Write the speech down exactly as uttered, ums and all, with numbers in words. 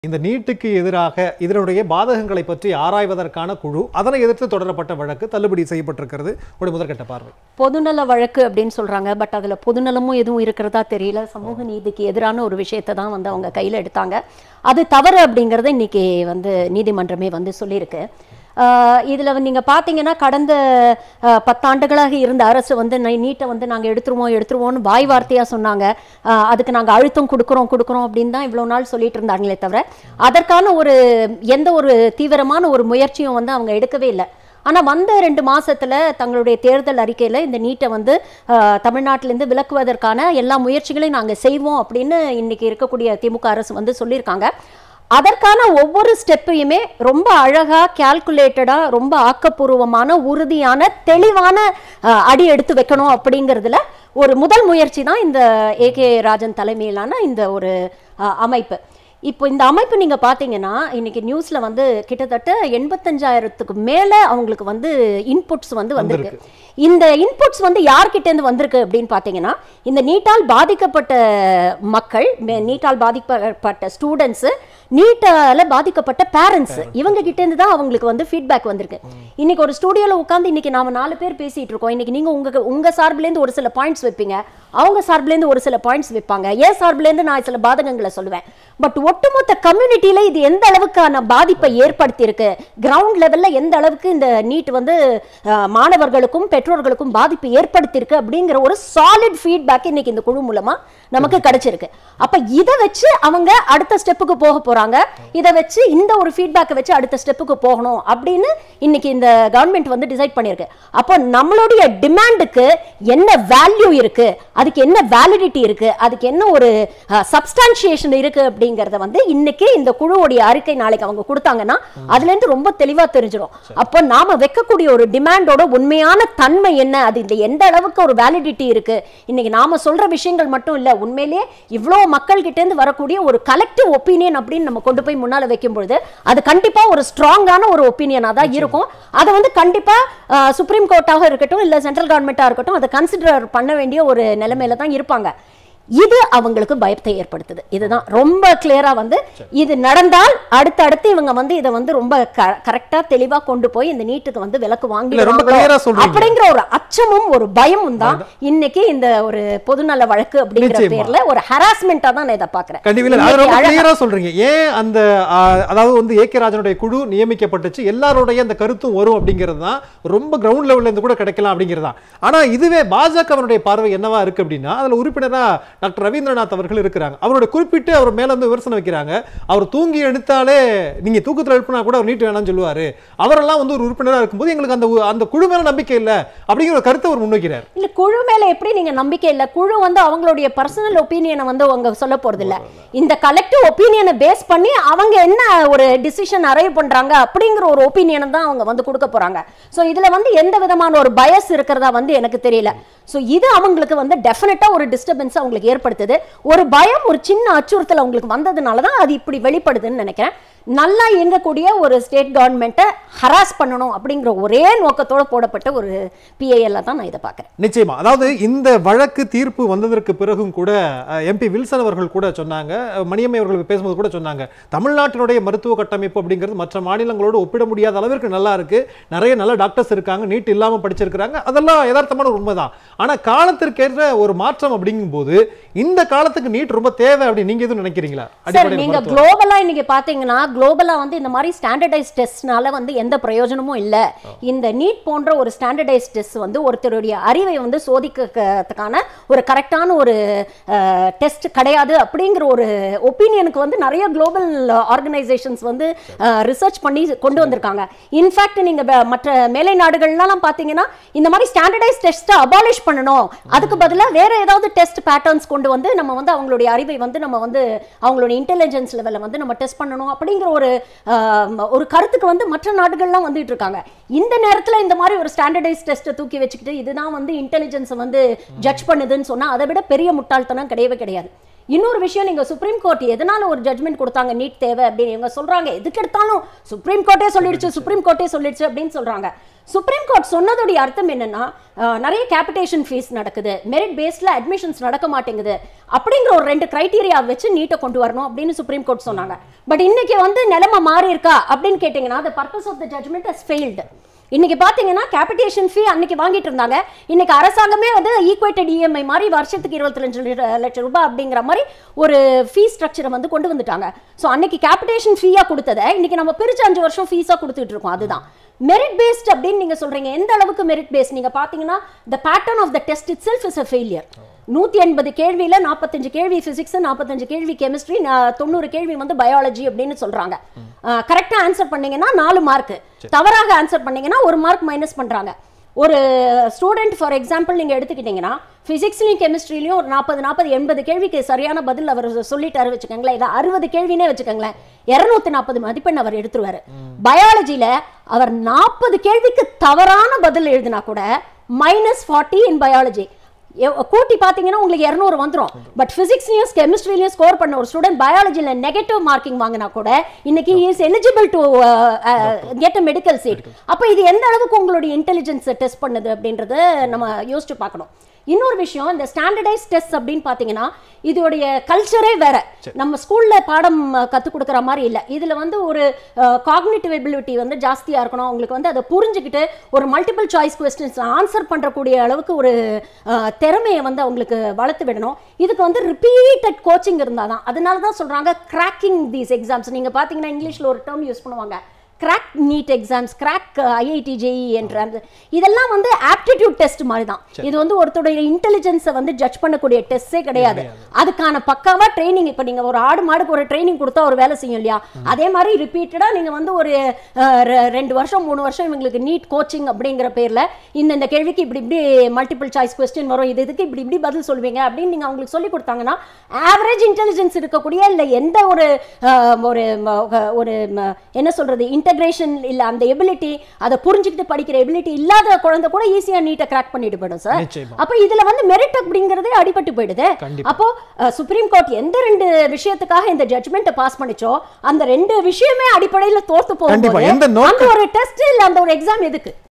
இந்த நீட்டுக்கு எதிராக இதனுடைய பாதகங்களை பற்றி ஆராய்வதற்கான குழு அதனை எதிர்த்து தொடரப்பட்ட வழக்கு தள்ளுபடி செய்யப்பட்டிருக்கிறது. ஒரு முதற்கட்ட பார்வை பொதுநல வழக்கு அப்படின்னு சொல்றாங்க. பட் அதுல பொதுநலமும் எதுவும் இருக்கிறதா தெரியல. சமூக நீதிக்கு எதிரான ஒரு விஷயத்தை தான் வந்து அவங்க கையில எடுத்தாங்க. அது தவறு அப்படிங்கறத இன்னைக்கு வந்து நீதிமன்றமே வந்து சொல்லியிருக்கு. இதில் நீங்கள் பார்த்தீங்கன்னா கடந்த பத்தாண்டுகளாக இருந்த அரசு வந்து நீட்டை வந்து நாங்கள் எடுத்துருவோம் எடுத்துருவோம்னு வாய் வார்த்தையாக சொன்னாங்க. அதுக்கு நாங்கள் அழுத்தம் கொடுக்குறோம் கொடுக்குறோம் அப்படின்னு தான் இவ்வளோ நாள் சொல்லிட்டு இருந்தாங்களே தவிர அதற்கான ஒரு எந்த ஒரு தீவிரமான ஒரு முயற்சியும் வந்து அவங்க எடுக்கவே இல்லை. ஆனால் வந்த ரெண்டு மாசத்துல தங்களுடைய தேர்தல் அறிக்கையில் இந்த நீட்டை வந்து தமிழ்நாட்டிலேருந்து விலக்குவதற்கான எல்லா முயற்சிகளையும் நாங்கள் செய்வோம் அப்படின்னு இன்னைக்கு இருக்கக்கூடிய திமுக அரசு வந்து சொல்லியிருக்காங்க. அதற்கான ஒவ்வொரு ஸ்டெப்பையுமே ரொம்ப அழகா கால்குலேட்டடா ரொம்ப ஆக்கப்பூர்வமான உறுதியான தெளிவான அடி எடுத்து வைக்கணும் அப்படிங்கிறதுல ஒரு முதல் முயற்சி தான் இந்த ஏ கே ராஜன் தலைமையிலான இந்த ஒரு அமைப்பு. இப்போ இந்த அமைப்பு நீங்க பாத்தீங்கன்னா இன்னைக்கு நியூஸ்ல வந்து கிட்டத்தட்ட எண்பத்தஞ்சாயிரத்துக்கு மேல அவங்களுக்கு வந்து இன்புட்ஸ் வந்து வந்திருக்கு. இந்த இன்புட்ஸ் வந்து யார்கிட்ட இருந்து வந்திருக்கு அப்படின்னு பாத்தீங்கன்னா இந்த நீட்டால் பாதிக்கப்பட்ட மக்கள், நீட்டால் பாதிக்கப்பட்ட ஸ்டூடெண்ட்ஸ், நீட்டால பாதிக்கப்பட்ட பேரண்ட்ஸ், இவங்க கிட்ட இருந்து தான் அவங்களுக்கு வந்து ஃபீட்பேக் வந்திருக்கு. இன்னைக்கு ஒரு ஸ்டுடியோல உட்காந்து இன்னைக்கு நாம நாலு பேர் பேசிட்டு இருக்கோம். இன்னைக்கு நீங்க உங்க உங்க சார்பில இருந்து ஒரு சில பாயிண்ட்ஸ் வைப்பீங்க, அவங்க சார்பில இருந்து ஒரு சில பாயிண்ட்ஸ் வைப்பாங்க, ஏன் சார்பில இருந்து நான் சில பாதகங்களை சொல்லுவேன். பட் ஒட்டுமொத்த கம்யூனிட்டியில இது எந்த அளவுக்கான பாதிப்பை ஏற்படுத்தி இருக்கு, கிரவுண்ட் லெவல்ல எந்த அளவுக்கு இந்த நீட் வந்து மாணவர்களுக்கும் பெற்றோர்களுக்கும் பாதிப்பு ஏற்படுத்தி இருக்கு அப்படிங்கிற ஒரு சாலிட் ஃபீட்பேக் இன்னைக்கு இந்த குழு மூலமா நமக்கு கிடைச்சிருக்கு. அப்ப இதை வச்சு அவங்க அடுத்த ஸ்டெப்புக்கு போக போறாங்க. இதை வச்சு இந்த ஒரு ஃபீட்பேக்கை வச்சு அடுத்த ஸ்டெப்புக்கு போகணும் அப்படின்னு இன்னைக்கு இந்த கவர்மெண்ட் வந்து டிசைட் பண்ணிருக்கு. அப்போ நம்மளுடைய டிமாண்டுக்கு என்ன வேல்யூ இருக்கு, அதுக்கு என்ன வேலிடிட்டி இருக்கு, அதுக்கு என்ன ஒரு சப்ஸ்டான்சியேஷன் இருக்கு அப்படிங்கறத வந்து இன்னைக்கு இந்த குழுவுடைய அறிக்கை நாளைக்கு அவங்க கொடுத்தாங்கன்னா அதுல இருந்து ரொம்ப தெளிவா தெரிஞ்சிடும். அப்போ நாம வைக்கக்கூடிய ஒரு டிமாண்டோட உண்மையான தன்மை என்ன, அது இந்த எந்த அளவுக்கு ஒரு வேலிடிட்டி இருக்கு. இன்னைக்கு நாம சொல்ற விஷயங்கள் மட்டும் இல்ல, உண்மையிலேயே இவ்வளவு மக்கள் கிட்ட இருந்து வரக்கூடிய ஒரு கலெக்டிவ் ஒப்பீனியன் அப்படின்னு நம்ம கொண்டு போய் முன்னால வைக்கும் பொழுது அது கண்டிப்பா ஒரு ஸ்ட்ராங்கான ஒரு ஒப்பீனியனா தான் இருக்கும். அதை வந்து கண்டிப்பா சுப்ரீம் கோர்ட்டாக இருக்கட்டும் இல்ல சென்ட்ரல் கவர்மெண்டா இருக்கட்டும் அதை கன்சிடர் பண்ண வேண்டிய ஒரு நிலைமையில தான் இருப்பாங்க. இது அவங்களுக்கு பயத்தை ஏற்படுத்துது. இதுதான் ரொம்ப கிளியரா வந்து இது நடந்தால் அடுத்தடுத்து இவங்க வந்து இதை வந்து ரொம்ப கரெக்டா தெளிவா கொண்டு போய் இந்த நீட்டுக்கு வந்து விலக்கு வாங்கிடுவாங்க அப்படிங்கிற ஒரு அச்சமும் ஒரு பயமும் தான் இன்னைக்கு இந்த ஒரு பொதுநல வழக்கு அப்படிங்கிற பேர்ல ஒரு ஹராஸ்மெண்டா தான் நான் இதை பாக்குறேன். சொல்றீங்க ஏன் அந்த அதாவது வந்து ஏ கே ராஜனுடைய குழு நியமிக்கப்பட்டுச்சு, எல்லாருடைய அந்த கருத்தும் வரும் அப்படிங்கிறது தான் ரொம்ப கிரவுண்ட் லெவல்ல இருந்து கூட கிடைக்கலாம் அப்படிங்கிறதா. ஆனா இதுவே பாஜகவினுடைய பார்வை என்னவா இருக்கு அப்படின்னா அதுல உறுப்பினரா டாக்டர் ரவீந்திரநாத் அவர்கள் இருக்கிறாங்க. அவருடைய குறிப்பிட்டு அவர் மேல வந்து விமர்சனம் வைக்கிறாங்க. அவர் தூங்கி எடுத்தாலே நீங்க தூக்கத்தில் எழுப்பினா கூட அவர் நீட் வேணாம்னு சொல்லுவாரு. அவரெல்லாம் வந்து ஒரு உறுப்பினரா இருக்கும்போது எங்களுக்கு அந்த அந்த குழு மேல நம்பிக்கை இல்ல அப்படிங்கிற ஒரு கருத்தை அவர் முன்வைக்கிறார். இல்ல குழு மேல எப்படி நீங்க நம்பிக்கை இல்ல, குழு வந்து அவங்களுடைய பர்சனல் ஒப்பீனியனை வந்து அவங்க சொல்ல போறது இல்ல. இந்த கலெக்டிவ் ஒப்பீனியனை பேஸ் பண்ணி அவங்க என்ன ஒரு டிசிஷன் அரைவ் பண்றாங்க அப்படிங்கிற ஒரு ஒப்பீனியனை தான் அவங்க வந்து கொடுக்க போறாங்க. சோ இதுல வந்து எந்த விதமான ஒரு பயஸ் இருக்கிறதா வந்து எனக்கு தெரியல. சோ இது அவங்களுக்கு வந்து டெஃபினட்டா ஒரு டிஸ்டர்பன்ஸ் அவங்களுக்கு ஏற்படுத்துது. ஒரு பயம், ஒரு சின்ன அச்சுறுத்தல் அவங்களுக்கு வந்ததுனால தான் அது இப்படி வெளிப்படுதுன்னு நினைக்கிறேன். நல்லா இயங்கக்கூடிய ஒரு ஸ்டேட் கவர்மெண்ட்டை ஹராஸ் பண்ணணும் அப்படிங்கிற ஒரே நோக்கத்தோட போடப்பட்ட ஒரு பிஏஎல் தான் நான் இதை பார்க்கிறேன். நிச்சயமா. அதாவது இந்த வழக்கு தீர்ப்பு வந்ததற்கு பிறகும் கூட எம்பி வில்சன் அவர்கள் கூட சொன்னாங்க, மணியம்மை அவர்கள் பேசும்போது கூட சொன்னாங்க, தமிழ்நாட்டினுடைய மருத்துவ கட்டமைப்பு அப்படிங்கிறது மற்ற மாநிலங்களோடு ஒப்பிட முடியாத அளவிற்கு நல்லா இருக்கு, நிறைய நல்ல டாக்டர்ஸ் இருக்காங்க, நீட் இல்லாம படிச்சிருக்காங்க, அதெல்லாம் யதார்த்தமான உண்மைதான். ஆனா காலத்திற்கேற்ற ஒரு மாற்றம் அப்படிங்கும் போது இந்த காலத்துக்கு நீட் ரொம்ப தேவை அப்படி நீங்க எதுவும் நினைக்கிறீங்களா? நீங்க குளோபலா இன்னைக்கு பாத்தீங்கன்னா குளோபலா வந்து இந்த மாதிரி ஸ்டாண்டர்டைஸ் டெஸ்ட்னால வந்து எந்த பிரயோஜனமும் இல்ல. இந்த நீட் போன்ற ஒரு ஸ்டாண்டர்டைஸ் டெஸ்ட் வந்து ஒருத்தருடைய அறிவை வந்து சோதிக்கிறதுக்கான ஒரு கரெக்டான ஒரு டெஸ்ட் கிடையாது அப்படிங்கிற ஒரு ஒப்பீனியனுக்கு வந்து நிறைய குளோபல் ஆர்கனைசேஷன்ஸ் வந்து ரிசர்ச் பண்ணி கொண்டு வந்திருக்காங்க. இன்ஃபேக்ட் நீங்க மற்ற மேலை நாடுகள்லாம் பாத்தீங்கன்னா இந்த மாதிரி ஸ்டாண்டர்டைஸ் டெஸ்ட்டை அபாலிஷ் பண்ணணும், அதுக்கு பதிலாக வேற ஏதாவது டெஸ்ட் பேட்டர்ன்ஸ் கொண்டு வந்து நம்ம வந்து அவங்களுடைய அறிவை வந்து நம்ம வந்து அவங்களுடைய இன்டெலிஜென்ஸ் லெவலில் வந்து நம்ம டெஸ்ட் பண்ணணும் அப்படிங்கிற ஒரு ஒரு கருத்துக்கு வந்து மற்ற நாடுகள்லாம் வந்துட்டு இருக்காங்க. இந்த நேரத்தில் இந்த மாதிரி ஒரு ஸ்டாண்டர்டைஸ் டெஸ்ட்டை தூக்கி வச்சுக்கிட்டு இதுதான் வந்து இன்டெலிஜென்ஸை வந்து ஜட்ஜ் பண்ணுதுன்னு சொன்னா அதை விட பெரிய முட்டாள்தனம் கிடையவே கிடையாது. இன்னொரு விஷயம், நீங்க சுப்ரீம் கோர்ட் எதனால ஒரு ஜட்மெண்ட் கொடுத்தாங்க நீட் தேவை அப்படின்னு இவங்க சொல்றாங்க. எதுக்கு எடுத்தாலும் சுப்ரீம் கோர்ட்டே சொல்லிடுச்சு சுப்ரீம் கோர்ட்டே சொல்லிடுச்சு அப்படின்னு சொல்றாங்க. சுப்ரீம் கோர்ட் சொன்னதுடைய அர்த்தம் என்னன்னா, நிறைய கேபிடேஷன் ஃபீஸ் நடக்குது, மெரிட் பேஸ்ல அட்மிஷன்ஸ் நடக்க மாட்டேங்குது அப்படிங்கிற ஒரு ரெண்டு கிரைட்டீரியா வச்சு நீட்டை கொண்டு வரணும் அப்படின்னு சுப்ரீம் கோர்ட் சொன்னாங்க. பட் இன்னைக்கு வந்து நிலைமை மாறி இருக்கா அப்படின்னு கேட்டீங்கன்னா, the purpose of the judgment has failed. இன்னைக்கு பாத்தீங்கன்னா கேபிடேஷன் ஃபீ அன்னைக்கு வாங்கிட்டு இருந்தாங்க, இன்னைக்கு அரசாங்கமே வந்து ஈக்குவேட்டட் இஎம்ஐ மாதிரி வருஷத்துக்கு இருபத்தி ரெண்டு லட்சம் ரூபாய் அப்படிங்கிற மாதிரி ஒரு ஃபீ ஸ்ட்ரக்சரை வந்து கொண்டு வந்துட்டாங்க. ஸோ அன்னைக்கு கேபிடேஷன் ஃபீயா கொடுத்ததை இன்னைக்கு நம்ம பிரிச்சு அஞ்சு வருஷம் ஃபீஸா கொடுத்துட்டு இருக்கோம். அதுதான் மெரிட் பேஸ்ட் அப்படின்னு நீங்க சொல்றீங்க. எந்த அளவுக்கு மெரிட் பேஸ்ட் நீங்க பாத்தீங்கன்னா, the pattern of the test itself is a failure. நூத்தி எண்பது கேள்வியில நாற்பத்தஞ்சு கேள்வி பிசிக்ஸ், நாற்பத்தஞ்சு கேள்வி கெமிஸ்ட்ரி, தொண்ணூறு கேள்வி வந்து பயாலஜி அப்படின்னு சொல்றாங்க. கரெக்டா ஆன்சர் பண்ணீங்கன்னா நாலு மார்க், தவறாக ஆன்சர் பண்ணீங்கன்னா ஒரு மார்க் மைனஸ் பண்றாங்க. ஒரு ஸ்டூடெண்ட் ஃபார் எக்ஸாம்பிள் நீங்க எடுத்துக்கிட்டீங்கன்னா, பிசிக்ஸ்லயும் கெமிஸ்ட்ரிலையும் ஒரு நாற்பது நாற்பது எண்பது கேள்விக்கு சரியான பதில் அவர் சொல்லிட்டாரு வச்சுக்கோங்களேன், இல்லை அறுபது கேள்வினே வச்சுக்கோங்களேன், இருநூத்தி நாற்பது மதிப்பெண் அவர் எடுத்துருவாரு. பயாலஜியில அவர் நாற்பது கேள்விக்கு தவறான பதில் எழுதினா கூட மைனஸ் ஃபார்ட்டி இன் பயாலஜி. கூட்டி பாத்தீங்கன்னா உங்களுக்கு இருநூறு வந்துரும். பட் பிசிக்ஸ்லயும் கெமிஸ்ட்ரிலயும் ஸ்கோர் பண்ண ஒரு ஸ்டூடெண்ட் பயாலஜில நெகட்டிவ் மார்க்கிங் வாங்கினா கூட இன்னைக்கு is eligible to get a medical seat. அப்ப இது எந்த அளவுக்கு உங்களுடைய இன்டெலிஜென்ஸ் டெஸ்ட் பண்ணுது அப்படின்றத நம்ம யோசிச்சு பார்க்கணும். இன்னொரு விஷயம், இந்த ஸ்டாண்டர்டைஸ் டெஸ்ட் அப்படின்னு பாத்தீங்கன்னா இதோடைய கல்ச்சரே வேற. நம்ம ஸ்கூல்ல பாடம் கற்றுக் கொடுக்குற மாதிரி இல்லை. இதுல வந்து ஒரு காக்னிட்டிவ் எபிலிட்டி வந்து ஜாஸ்தியா இருக்கணும். உங்களுக்கு வந்து அதை புரிஞ்சுக்கிட்டு ஒரு மல்டிபிள் சாய்ஸ் கொஸ்டின்ஸ் ஆன்சர் பண்றக்கூடிய அளவுக்கு ஒரு திறமையை வந்து அவங்களுக்கு வளர்த்து விடணும். இதுக்கு வந்து ரிப்பீட்டட் கோச்சிங் இருந்தாதான். அதனால தான் சொல்றாங்க கிராக்கிங் தீஸ் எக்ஸாம்ஸ். நீங்க பாத்தீங்கன்னா இங்கிலீஷ்ல ஒரு டேர்ம் யூஸ் பண்ணுவாங்க, crack NEET exams, crack IIT JEE என்ற இதெல்லாம் வந்து ஆப்டிடியூட் டெஸ்ட் மாதிரி தான். இது வந்து ஒருத்தருடைய இன்டெலிஜென்ஸை வந்து ஜட்ஜ் பண்ணக்கூடிய டெஸ்டே கிடையாது. அதுக்கான பக்காவா ட்ரைனிங். இப்போ நீங்க ஒரு ஆடு மாடுக்கு ஒரு ட்ரைனிங் கொடுத்தா ஒரு வேலை செய்யும் இல்லையா, அதே மாதிரி ரிப்பீட்டடா நீங்க வந்து ஒரு ரெண்டு வருஷம் மூணு வருஷம் இவங்களுக்கு நீட் கோச்சிங் அப்படிங்கிற பேர்ல இந்த இந்த கேள்விக்கு இப்படி இப்படி மல்டிபிள் சாய்ஸ் கொஸ்டின் வரும், இது இதுக்கு இப்படி இப்படி பதில் சொல்லுவீங்க அப்படின்னு நீங்க அவங்களுக்கு சொல்லி கொடுத்தாங்கன்னா ஆவரேஜ் இன்டெலிஜென்ஸ் இருக்கக்கூடிய இல்லை எந்த ஒரு ஒரு என்ன சொல்றது இன்டகிரேஷன் இல்ல அந்த எபிலிட்டி, அதை புரிஞ்சுக்கிட்டு படிக்கிற எபிலிட்டி இல்லாத குழந்தை கூட ஈஸியா நீட்டை கிராக் பண்ணிட்டு போயிடும் சார். அப்ப இதுல வந்து மெரிட் அப்படிங்கறதே அடிபட்டு போயிடுது. அப்போ சுப்ரீம் கோர்ட் எந்த ரெண்டு விஷயத்துக்காக இந்த ஜட்ஜ்மெண்ட் பாஸ் பண்ணிச்சோ அந்த ரெண்டு விஷயமே அடிப்படையில் தோத்து போகும்போது அந்த ஒரு டெஸ்ட் இல்ல அந்த ஒரு எக்ஸாம் எதுக்கு?